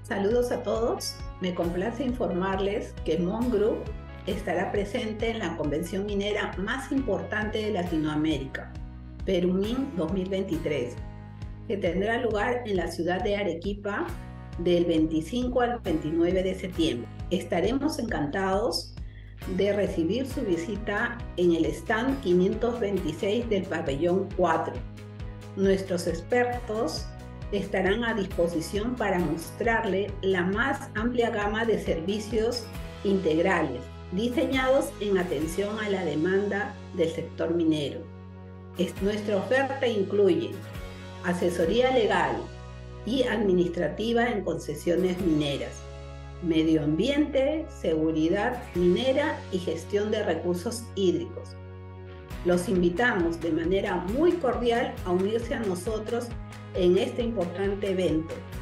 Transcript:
Saludos a todos. Me complace informarles que MON Group estará presente en la convención minera más importante de Latinoamérica, Perumin 2023, que tendrá lugar en la ciudad de Arequipa del 25 al 29 de septiembre. Estaremos encantados de recibir su visita en el stand 526 del pabellón 4. Nuestros expertos estarán a disposición para mostrarle la más amplia gama de servicios integrales, diseñados en atención a la demanda del sector minero. Nuestra oferta incluye asesoría legal y administrativa en concesiones mineras, medio ambiente, seguridad minera y gestión de recursos hídricos. Los invitamos de manera muy cordial a unirse a nosotros en este importante evento.